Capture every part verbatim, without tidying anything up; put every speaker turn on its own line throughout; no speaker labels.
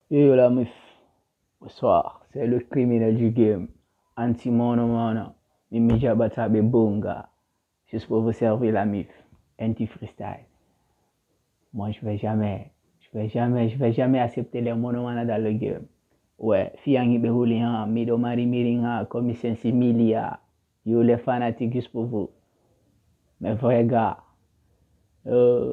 Yo la meuf, bonsoir, c'est le criminel du game. Anti-mono mono, Mimi Jabata Bunga. Juste pour vous servir la mif. Anti-freestyle. Moi je vais jamais, je vais jamais, je vais jamais accepter les monomana dans le game. Ouais, Fiangi Behulian, Mido Mari Miringa, comme Sensi Milia. Yo les fanatiques juste pour vous. Mes vrais gars. Euh,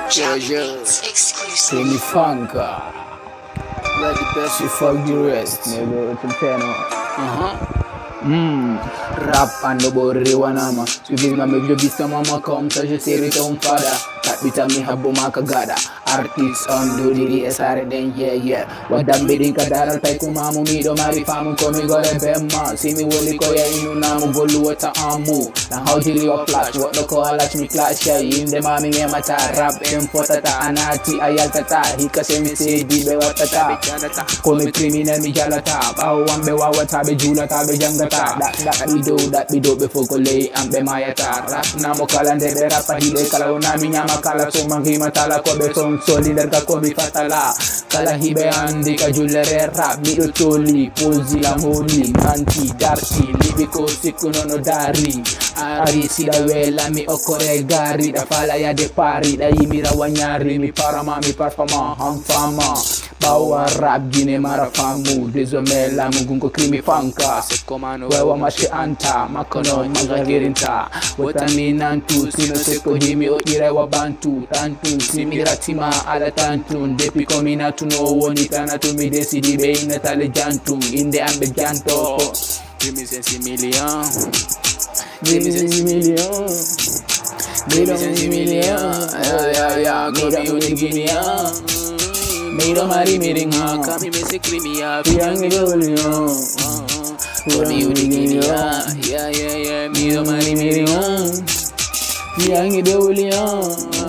C'est me funka. Like the best, you fuck the rest.
nigga, it's a
Uh-huh.
Hmm.
Rap and the body wanama. Suivi na me jobi sa mama come sa je seri ton fada. Kat bita mi habo maka gada. Artists on do di S R den yeah yeah. Wadam bidin kadara tay kumamu mi do mari famu komi gore bemma. Simi woli ko ya inu namu golu wata amu. Na how did you flash what the call latch me clash ya in the mami me mata rap em potata anati ayal tata hika semi se di be watata. Komi criminal mi jalata. Bawo ambe wawata be julata be jangata. That that we do that we do before go lay and be mayata. Rap na mo kalande be rap hide kala una mi nyama kala so mangi matala ko be song soli derga ko mi fatala. Kala hibe andi ka julere rap mi do toli pozi la moli anti darki libiko sikuno no dari. Ari sida wela mi okore gari da fala ya de pari da yimira wanyari mi parama mi parfama hamfama. Bawa rap gine mara famu désormais la mugungo krimi fanka se komano wewa mashi anta makono magagirinta wotami nantu sino se kohimi otire wa bantu tantu simiratima ala tantu depi komina tuno woni tanatu mi desidi be ina tale jantu inde ambe janto Gimme sensi million Gimme sensi million Gimme sensi million Ya ya ya Komi uniginiya Miro mari miringa kami mese krimia Fiangi Behulian Komi uniginiya Ya ya ya Miro mari miringa Fiangi Behulian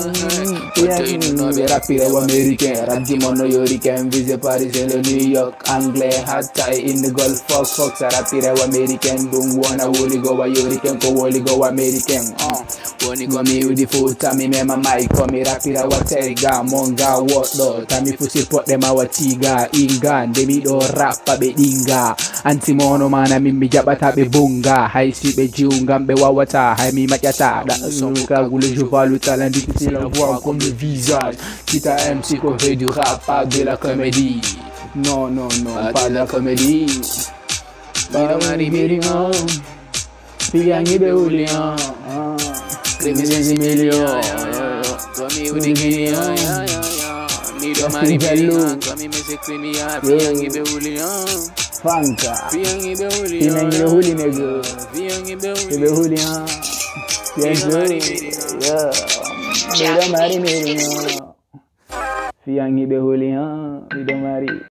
Fiangi no be rapire wa américain Rap di mono yoricain Vise Paris et le New York Anglais hot tie in the Gulf Fuck fuck sa rapire wa américain Dung wana woli go wa yoricain Ko woli go wa américain uh. Woni go mi udi futa mi mema mic Ko mi rapira wa tega Monga what do Tami fusi pot dem awa tiga Ingan demi do rap pa be dinga Anti mono mana mimi jabata be bunga Hai si be jiunga mbe wawata Hai mi machata Da nuka goule je vois le talent difficile à voir comme le visage Quitte à M C qu'on fait du rap pas de la comédie Non non non pas, pas de la comédie Miro mari miringa Fiangi Behulian Krimi sensi million Komi uniginiya Miro mari miringa Komi mese krimiya Fiangi Behulian
Fanka.
Fiangi Behulian
Fiangi Behulian nigga.
Fiangi Behulian
Behulian. Fiangi yeah. Miro mari miringa. Fiangi Behulian. Miro mari